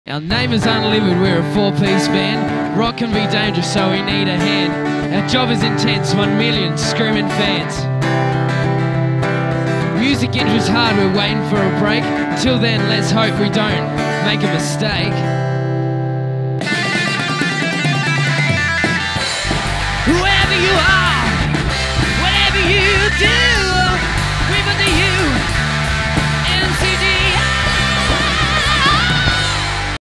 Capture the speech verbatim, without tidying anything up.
Our name is Unlimited, we're a four-piece band. Rock can be dangerous, so we need a hand. Our job is intense, one million screaming fans. Music interests hard, we're waiting for a break. Till then, let's hope we don't make a mistake. Whoever you are, whatever you do,